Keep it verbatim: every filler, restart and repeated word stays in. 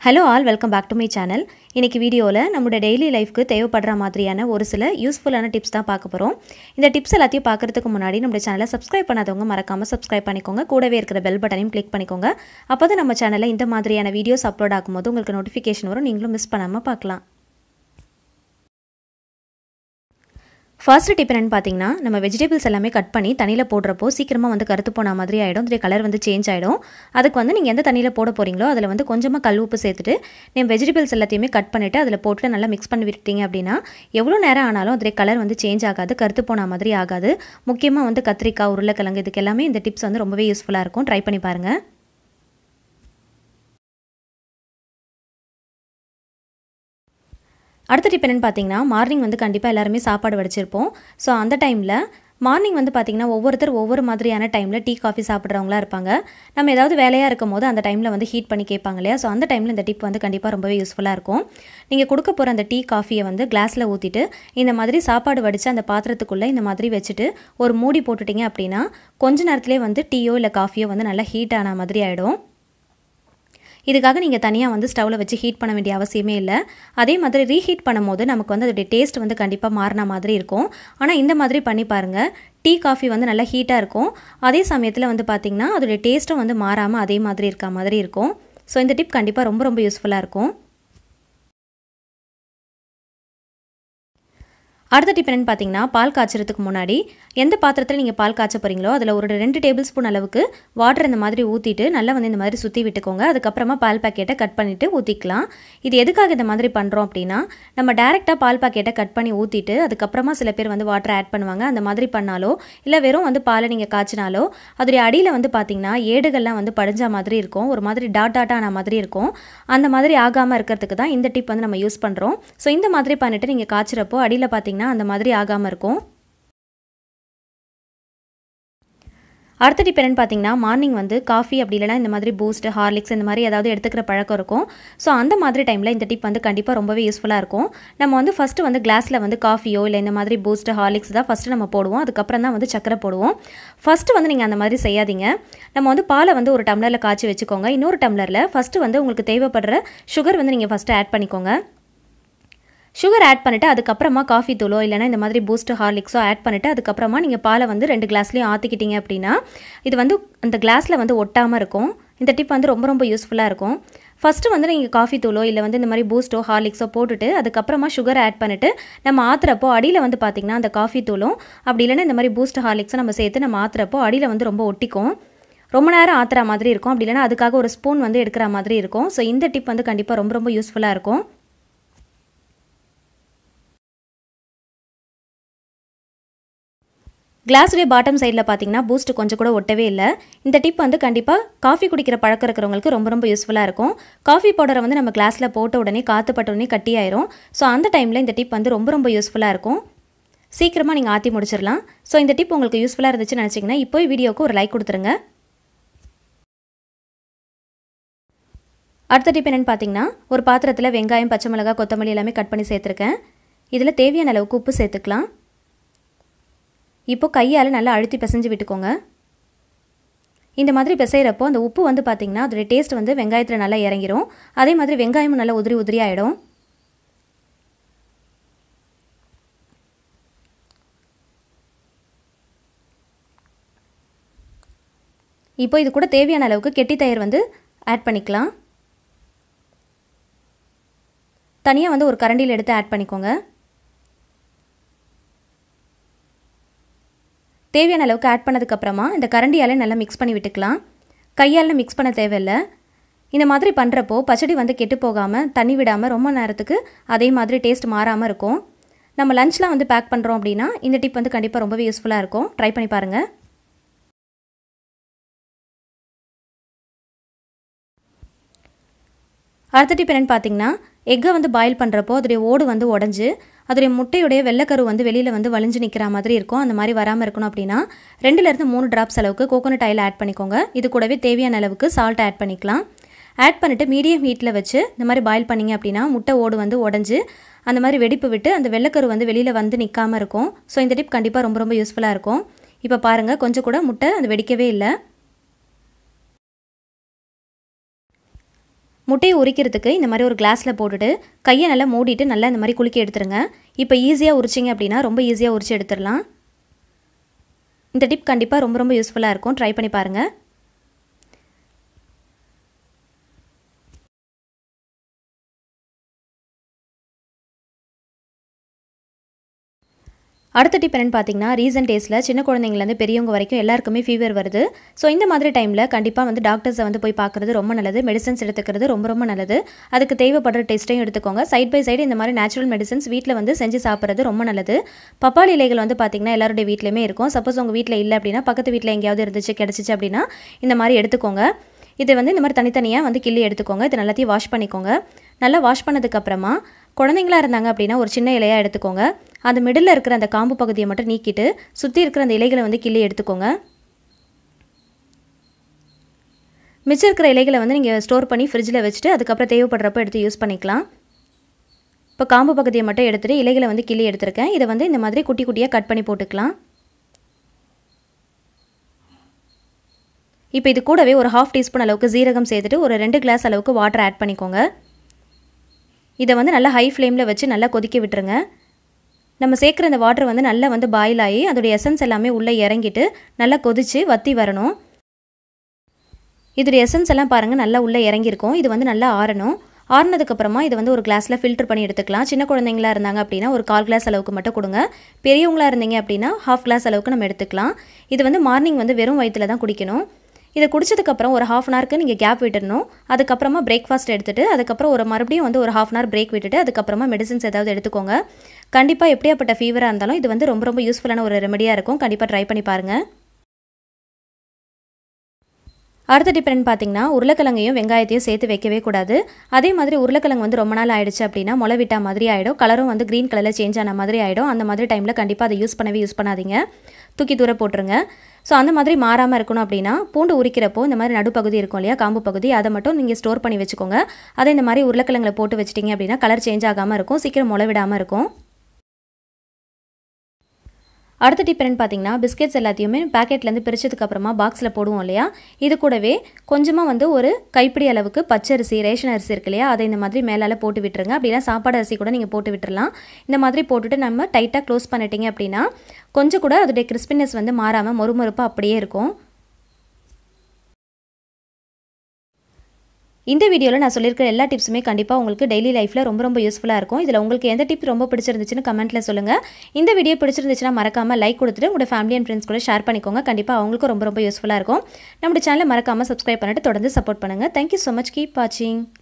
Hello all, welcome back to my channel. இன்னைக்கு வீடியோல நம்மளுடைய டெய்லி லைஃப்க்கு தேவைப்படுற மாதிரியான ஒரு சில யூஸ்ஃபுல்லான டிப்ஸ் தான் பார்க்க போறோம். இந்த டிப்ஸ் எல்லாத்தையும் பார்க்கிறதுக்கு முன்னாடி நம்ம சேனலை சப்ஸ்கிரைப் பண்ணாதவங்க மறக்காம சப்ஸ்கிரைப் பண்ணிக்கோங்க. கூடவே இருக்கிற பெல் பட்டனையும் கிளிக் பண்ணிக்கோங்க. அப்பதான் நம்ம சேனல்ல இந்த மாதிரியான வீடியோஸ் அப்லோட் ஆகும்போது உங்களுக்கு நோட்டிஃபிகேஷன் வரும். நீங்களும் மிஸ் பண்ணாம பார்க்கலாம். First tip என்னன்னு பாத்தீங்கன்னா நம்ம வெஜிடபிள்ஸ் எல்லாமே கட் பண்ணி தண்ணில போடுறப்போ சீக்கிரமா வந்து கருத்து போன மாதிரி ஆயிடும். அதோட கலர் வந்து சேஞ்ச் ஆயிடும். அதுக்கு வந்து நீங்க எந்த தண்ணில போட போறீங்களோ அதுல வந்து கொஞ்சமா கல் உப்பு சேர்த்துட்டு நீங்க வெஜிடபிள்ஸ் எல்லாத்தையுமே கட் பண்ணிட்டு அதுல போட்டு நல்லா mix பண்ணி விட்டீங்க அப்படினா எவ்வளவு நேரம் ஆனாலும் அதோட கலர் வந்து சேஞ்ச் ஆகாது, கருத்து போன மாதிரி ஆகாது. முக்கியமா வந்து கத்திரிக்காய், உருளைக்கிழங்கு இதுக்கு எல்லாமே இந்த டிப்ஸ் வந்து ரொம்பவே யூஸ்ஃபுல்லா இருக்கும். ட்ரை பண்ணி பாருங்க. அடுத்த டிப் என்னன்னு பாத்தீங்கன்னா மார்னிங் வந்து கண்டிப்பா எல்லாரும் சாப்பாடு வடிச்சிருப்போம். சோ அந்த டைம்ல மார்னிங் வந்து பாத்தீங்கன்னா ஒவ்வொருத்தர் ஒவ்வொரு மாதிரியான டைம்ல டீ காபி சாப்பிடுறவங்களா இருப்பாங்க. நம்ம ஏதாவது வேலையா இருக்கும்போது அந்த டைம்ல வந்து ஹீட் பண்ணி கேட்பாங்க இல்லையா? சோ அந்த டைம்ல இந்த டிப் வந்து கண்டிப்பா ரொம்பவே யூஸ்ஃபுல்லா இருக்கும். நீங்க கொடுக்க போற அந்த டீ காஃபியை வந்து கிளாஸ்ல ஊத்திட்டு இந்த மாதிரி சாப்பாடு வடிச்சு அந்த பாத்திரத்துக்குள்ள இந்த மாதிரி வச்சிட்டு ஒரு மூடி போட்டுட்டீங்க அப்படினா கொஞ்ச நேரத்திலே வந்து டீயோ இல்ல காஃபியோ வந்து நல்லா ஹீட் ஆன மாதிரி ஆயிடும். இதுக்காக நீங்க தனியா வந்து ஸ்டவ்ல வச்சு ஹீட் பண்ண வேண்டிய அவசியமே இல்ல. அதே மாதிரி ரீஹீட் பண்ணும்போது நமக்கு வந்து அதோட டேஸ்ட் வந்து கண்டிப்பா மாறன மாதிரி இருக்கும். ஆனா இந்த மாதிரி பண்ணி பாருங்க. டீ காஃபி வந்து நல்லா ஹீட்டா இருக்கும். அதே சமயத்துல வந்து பாத்தீங்கன்னா அதோட டேஸ்டும் வந்து மாறாம அதே மாதிரி இருக்க மாதிரி இருக்கும். சோ இந்த டிப் கண்டிப்பா ரொம்ப ரொம்ப யூஸ்ஃபுல்லா இருக்கும். அடுத்த டிப் என்னன்னு பாத்தீங்கன்னா பால் காய்ச்சறதுக்கு முன்னாடி எந்த பாத்திரத்துல நீங்க பால் காய்ச்ச போறீங்களோ அதுல ஒரு ரெண்டு டேபிள் ஸ்பூன் அளவுக்கு வாட்டர் இந்த மாதிரி ஊத்திட்டு நல்லா வந்து இந்த மாதிரி சுத்தி விட்டுக்கோங்க. அதுக்கு அப்புறமா பால் பாக்கெட்டை கட் பண்ணிட்டு ஊத்திக்கலாம். இது எதுக்காக இந்த மாதிரி பண்றோம் அப்படினா நம்ம டைரக்ட்டா பால் பாக்கெட்டை கட் பண்ணி ஊத்திட்டு அதுக்கு அப்புறமா சில பேர் வந்து வாட்டர் ஆட் பண்ணுவாங்க. அந்த மாதிரி பண்ணாலோ இல்ல வெறும் வந்து பாலை நீங்க காய்ச்சினாலோ அதோட அடியில வந்து பாத்தீங்கன்னா ஏடுகள்லாம் வந்து படிஞ்ச மாதிரி இருக்கும். ஒரு மாதிரி டாட் டாட் ஆன மாதிரி இருக்கும். அந்த மாதிரி ஆகாம இருக்கிறதுக்கு தான் இந்த டிப் வந்து நம்ம யூஸ் பண்றோம். சோ இந்த மாதிரி பண்ணிட்டு நீங்க காய்ச்சறப்போ அடியில பாத்தீங்கன்னா அந்த மாதிரி ஆகாம இருக்கும். அடுத்த டிப் என்னன்னு பாத்தீங்கன்னா மார்னிங் வந்து காஃபி அப்படி இல்லனா இந்த மாதிரி பூஸ்ட், ஹார்லிக்ஸ் இந்த மாதிரி ஏதாவது எடுத்துக்கிற பழக்கம் இருக்கும். சோ அந்த மாதிரி டைம்ல இந்த டிப் வந்து கண்டிப்பா ரொம்பவே யூஸ்ஃபுல்லா இருக்கும். நம்ம வந்து ஃபர்ஸ்ட் வந்து கிளாஸ்ல வந்து காஃபியோ இல்ல இந்த மாதிரி பூஸ்ட், ஹார்லிக்ஸ் தான் ஃபர்ஸ்ட் நம்ம போடுவோம். அதுக்கு அப்புறம் தான் வந்து சக்கரை போடுவோம். ஃபர்ஸ்ட் வந்து நீங்க அந்த மாதிரி செய்யாதீங்க. நம்ம வந்து பாலை வந்து ஒரு டம்ளர்ல காய்ச்சி வெச்சுக்கோங்க. இன்னொரு டம்ளர்ல ஃபர்ஸ்ட் வந்து உங்களுக்கு தேவைப்படுற சுகர் வந்து நீங்க ஃபர்ஸ்ட் ஆட் பண்ணிக்கோங்க. சுகர் ஆட் பண்ணிட்டு அதுக்கு அப்புறமா காஃபி தூளோ இல்லனா இந்த மாதிரி பூஸ்ட், ஹார்லிக்ஸோ ஆட் பண்ணிட்டு அதுக்கு அப்புறமா நீங்க பாலை வந்து ரெண்டு கிளாஸ்லயும் ஆத்திக்கிட்டீங்க அப்படினா இது வந்து அந்த கிளாஸ்ல வந்து ஒட்டாம இருக்கும். இந்த டிப் வந்து ரொம்ப ரொம்ப யூஸ்ஃபுல்லா இருக்கும். ஃபர்ஸ்ட் வந்து நீங்க காஃபி தூளோ இல்ல வந்து இந்த மாதிரி பூஸ்டோ, ஹார்லிக்ஸோ போட்டுட்டு அதுக்கு அப்புறமா சுகர் ஆட் பண்ணிட்டு நம்ம ஆத்துறப்போ அடியில வந்து பாத்தீங்கன்னா அந்த காஃபி தூளும் அப்படி இல்லனா இந்த மாதிரி பூஸ்ட், ஹார்லிக்ஸோ நம்ம சேர்த்து நம்ம ஆத்துறப்போ அடியில வந்து ரொம்ப ஒட்டிக்கும். ரொம்ப நேரம் ஆத்துற மாதிரி இருக்கும். அப்படி இல்லனா அதுக்காக ஒரு ஸ்பூன் வந்து எடுக்கிற மாதிரி இருக்கும். சோ இந்த டிப் வந்து கண்டிப்பா ரொம்ப ரொம்ப யூஸ்ஃபுல்லா இருக்கும். கிளாஸுடைய பாட்டம் சைடில் பார்த்தீங்கன்னா பூஸ்ட் கொஞ்சம் கூட ஒட்டவே இல்லை. இந்த டிப் வந்து கண்டிப்பாக காஃபி குடிக்கிற பழக்கம் இருக்கிறவங்களுக்கு ரொம்ப ரொம்ப யூஸ்ஃபுல்லாக இருக்கும். காஃபி பவுடரை வந்து நம்ம கிளாஸில் போட்ட உடனே காற்று பட்ட உடனே கட்டி ஆயிரும். ஸோ அந்த டைமில் இந்த டிப் வந்து ரொம்ப ரொம்ப யூஸ்ஃபுல்லாக இருக்கும். சீக்கிரமாக நீங்கள் ஆற்றி முடிச்சிடலாம். ஸோ இந்த டிப் உங்களுக்கு யூஸ்ஃபுல்லாக இருந்துச்சுன்னு நினச்சிங்கன்னா இப்போ வீடியோக்கு ஒரு லைக் கொடுத்துருங்க. அடுத்த டிப் என்னென்னு பார்த்தீங்கன்னா ஒரு பாத்திரத்தில் வெங்காயம், பச்சை மிளகாய், கொத்தமல்லி எல்லாமே கட் பண்ணி சேர்த்துருக்கேன். இதில் தேவையான அளவுக்கு உப்பு சேர்த்துக்கலாம். இப்போ கையால நல்லா அழுத்தி பிசைஞ்சு விட்டுக்கோங்க. இந்த மாதிரி பிசைறப்போ அந்த உப்பு வந்து பாத்தீங்கன்னா அதோட டேஸ்ட் வந்து வெங்காயத்துல நல்லா இறங்கிரும். அதே மாதிரி வெங்காயமும் நல்லா உதிரி உதிரி ஆயிடும். இப்போ இது கூட தேவையான அளவுக்கு கெட்டி தயிர் வந்து ஆட் பண்ணிக்கலாம். தனியா வந்து ஒரு கரண்டியில் எடுத்து ஆட் பண்ணிக்கோங்க. தேவையான அளவுக்கு ஆட் பண்ணதுக்கு அப்புறமா இந்த கரண்டியால நல்லா மிக்ஸ் பண்ணி விட்டுக்கலாம். கையால மிக்ஸ் பண்ண தேவையில்லை. இந்த மாதிரி பண்றப்போ பச்சடி வந்து கெட்டு போகாம தண்ணி விடாம ரொம்ப நேரத்துக்கு அதே மாதிரி டேஸ்ட் மாறாம இருக்கும். நம்ம லஞ்ச்லாம் வந்து பேக் பண்றோம் அப்படினா இந்த டிப் வந்து கண்டிப்பா ரொம்பவே யூஸ்ஃபுல்லா இருக்கும். ட்ரை பண்ணி பாருங்க. அடுத்த டிப் என்னன்னு பாத்தீங்கன்னா எக்கை வந்து பாயில் பண்றப்போ அதோட ஓடு வந்து உடைஞ்சு அதோட முட்டையோட வெள்ளைக்கரு வந்து வெளியில வந்து வலிஞ்சு நிக்கிற மாதிரி இருக்கும். அந்த மாதிரி வராம இருக்கணும் அப்படினா ரெண்டுல இருந்து மூணு டிராப்ஸ் அளவுக்கு கோகோனட் ஆயில் ஆட் பண்ணிக்கோங்க. இது கூடவே தேவையான அளவுக்கு சால்ட் ஆட் பண்ணிக்கலாம். ஆட் பண்ணிட்டு மீடியம் ஹீட்ல வச்சு இந்த மாதிரி பாயில் பண்ணீங்க அப்படினா முட்டை ஓடு வந்து உடைஞ்சு அந்த மாதிரி வெடிப்பு விட்டு அந்த வெள்ளைக்கரு வந்து வெளியில வந்து நிக்காம இருக்கும். சோ இந்த டிப் கண்டிப்பா ரொம்ப ரொம்ப யூஸ்ஃபுல்லா இருக்கும். இப்போ பாருங்க கொஞ்சம் கூட முட்டை அது வெடிக்கவே இல்லை. முட்டையை உரிக்கிறதுக்கு இந்த மாதிரி ஒரு கிளாஸில் போட்டுட்டு கையை நல்லா மூடிட்டு நல்லா இந்த மாதிரி குலுக்கி எடுத்துருங்க. இப்போ ஈஸியாக உரிச்சிங்க அப்படின்னா ரொம்ப ஈஸியாக உரிச்சு எடுத்துடலாம். இந்த டிப் கண்டிப்பாக ரொம்ப ரொம்ப யூஸ்ஃபுல்லாக இருக்கும். ட்ரை பண்ணி பாருங்கள். அடுத்த டிப் என்னென்னு பார்த்தீங்கன்னா, ரீசன்ட் டேஸில் சின்ன குழந்தைங்கலேருந்து பெரியவங்க வரைக்கும் எல்லாருக்குமே ஃபீவர் வருது. ஸோ இந்த மாதிரி டைமில் கண்டிப்பாக வந்து டாக்டர்ஸை வந்து போய் பார்க்குறது ரொம்ப நல்லது. மெடிசன்ஸ் எடுத்துக்கிறது ரொம்ப ரொம்ப நல்லது. அதுக்கு தேவைப்படுற டெஸ்ட்டையும் எடுத்துக்கோங்க. சைட் பை சைடு இந்த மாதிரி நேச்சுரல் மெடிசன்ஸ் வீட்டில் வந்து செஞ்சு சாப்பிட்றது ரொம்ப நல்லது. பப்பாளி இலைகள் வந்து பார்த்திங்கன்னா எல்லாருடைய வீட்லையுமே இருக்கும். சப்போஸ் உங்கள் வீட்டில் இல்லை அப்படின்னா பக்கத்து வீட்டில் எங்கேயாவது இருந்துச்சு கிடச்சிச்சு அப்படின்னா இந்த மாதிரி எடுத்துக்கோங்க. இது வந்து இந்த மாதிரி தனித்தனியாக வந்து கிள்ளி எடுத்துக்கோங்க. இது எல்லாத்தையும் வாஷ் பண்ணிக்கோங்க. நல்லா வாஷ் பண்ணதுக்கப்புறமா குழந்தைங்களா இருந்தாங்க அப்படின்னா ஒரு சின்ன இலையாக எடுத்துக்கோங்க. அந்த மிடில் இருக்கிற அந்த காம்பு பகுதியை மட்டும் நீக்கிட்டு சுற்றி இருக்கிற அந்த இலைகளை வந்து கிள்ளி எடுத்துக்கோங்க. மிச்சம் இருக்கிற இலைகளை வந்து நீங்கள் ஸ்டோர் பண்ணி ஃப்ரிட்ஜில் வச்சுட்டு அதுக்கப்புறம் தேவைப்படுறப்ப எடுத்து யூஸ் பண்ணிக்கலாம். இப்போ காம்பு பகுதியை மட்டும் எடுத்துகிட்டு இலைகளை வந்து கிள்ளி எடுத்துருக்கேன். இதை வந்து இந்த மாதிரி குட்டி குட்டியாக கட் பண்ணி போட்டுக்கலாம். இப்போ இது கூடவே ஒரு ஹாஃப் டீஸ்பூன் அளவுக்கு ஜீரகம் சேர்த்துட்டு ஒரு ரெண்டு கிளாஸ் அளவுக்கு வாட்டர் ஆட் பண்ணிக்கோங்க. இதை வந்து நல்லா ஹை ஃப்ளேமில் வச்சு நல்லா கொதிக்க விட்டுருங்க. நம்ம சேர்க்குற இந்த வாட்டர் வந்து நல்லா வந்து பாயில் ஆகி அதோடைய எசன்ஸ் எல்லாமே உள்ளே இறங்கிட்டு நல்லா கொதித்து வற்றி வரணும். இதோடைய எசன்ஸ் எல்லாம் பாருங்கள் நல்லா உள்ளே இறங்கியிருக்கும். இது வந்து நல்லா ஆறணும். ஆறுனதுக்கப்புறமா இதை வந்து ஒரு கிளாஸில் ஃபில்டர் பண்ணி எடுத்துக்கலாம். சின்ன குழந்தைங்களா இருந்தாங்க அப்படின்னா ஒரு கால் கிளாஸ் அளவுக்கு மட்டும் கொடுங்க. பெரியவங்களா இருந்தீங்க அப்படின்னா ஹாஃப் கிளாஸ் அளவுக்கு நம்ம எடுத்துக்கலாம். இது வந்து மார்னிங் வந்து வெறும் வயிற்றில் தான் குடிக்கணும். இதை குடிச்சதுக்கப்புறம் ஒரு ஹாஃப் அன் ஹவருக்கு நீங்கள் கேப் விட்டுடணும். அதுக்கப்புறமா பிரேக்ஃபாஸ்ட் எடுத்துகிட்டு அதுக்கப்புறம் ஒரு மறுபடியும் வந்து ஒரு ஹாஃப் அன் ஹவர் பிரேக் விட்டுட்டு அதுக்கப்புறமா மெடிசன்ஸ் ஏதாவது எடுத்துக்கோங்க. கண்டிப்பாக எப்படியாப்பட்ட ஃபீவராக இருந்தாலும் இது வந்து ரொம்ப ரொம்ப யூஸ்ஃபுல்லான ஒரு ரெமெடியாக இருக்கும். கண்டிப்பாக ட்ரை பண்ணி பாருங்கள். அடுத்த டிப் என்னன்னு பார்த்தீங்கன்னா, உருளைக்கிழங்கையும் வெங்காயத்தையும் சேர்த்து வைக்கவே கூடாது. அதே மாதிரி உருளைக்கிழங்கு வந்து ரொம்ப நாள் ஆயிடுச்சு அப்படின்னா முளை விட்டா மாதிரி ஆகிடும். கலரும் வந்து க்ரீன் கலரில் சேஞ்ச் ஆன மாதிரி ஆகிடும். அந்த மாதிரி டைமில் கண்டிப்பாக அதை யூஸ் பண்ணவே யூஸ் பண்ணாதீங்க. தூக்கி தூர போட்டுருங்க. ஸோ அந்த மாதிரி மாறாமல் இருக்கணும் அப்படின்னா பூண்டு உரிக்கிறப்போ இந்த மாதிரி நடுப்பகுதி இருக்கும் இல்லையா, காம்பு பகுதி, அதை மட்டும் நீங்கள் ஸ்டோர் பண்ணி வச்சுக்கோங்க. அதை இந்த மாதிரி உருளைக்கிழங்குல போட்டு வச்சிட்டிங்க அப்படின்னா கலர் சேஞ்ச் ஆகாமல் இருக்கும். சீக்கிரம் முளை விடாமல் இருக்கும். அடுத்த டிப் என்னன்னு பார்த்தீங்கன்னா, பிஸ்கெட்ஸ் எல்லாத்தையுமே பேக்கெட்லேருந்து பிரிச்சதுக்கப்புறமா பாக்ஸில் போடுவோம் இல்லையா, இது கூடவே கொஞ்சமாக வந்து ஒரு கைப்பிடி அளவுக்கு பச்சரிசி, ரேஷன் அரிசி இருக்கு இல்லையா, அதை இந்த மாதிரி மேலால் போட்டு விட்டுருங்க. அப்படின்னா சாப்பாடு அரிசி கூட நீங்கள் போட்டு விட்டுறலாம். இந்த மாதிரி போட்டுட்டு நம்ம டைட்டாக க்ளோஸ் பண்ணிட்டீங்க அப்படின்னா கொஞ்சம் கூட அதோடைய கிறிஸ்பினஸ் வந்து மாறாமல் மொறுமொறுப்பாக அப்படியே இருக்கும். இந்த வீடியோவில் நான் சொல்லியிருக்கிற எல்லா டிப்ஸுமே கண்டிப்பாக உங்களுக்கு டெய்லி லைஃப்பில் ரொம்ப ரொம்ப யூஸ்ஃபுல்லாக இருக்கும். இதில் உங்களுக்கு எந்த டிப் ரொம்ப பிடிச்சிருந்துச்சுன்னு கமெண்ட்டில் சொல்லுங்கள். இந்த வீடியோ பிடிச்சிருந்துச்சுன்னா மறக்காமல் லைக் கொடுத்துட்டு உங்களோட ஃபேமிலி அண்ட் ஃப்ரெண்ட்ஸ் கூட ஷேர் பண்ணிக்கோங்க. கண்டிப்பாக அவங்களுக்கும் ரொம்ப ரொம்ப யூஸ்ஃபுல்லாக இருக்கும். நம்மளோட சேனலை மறக்காமல் சப்ஸ்கிரைப் பண்ணிட்டு தொடர்ந்து சப்போர்ட் பண்ணுங்கள். Thank you so much. கீப் வாட்சிங்.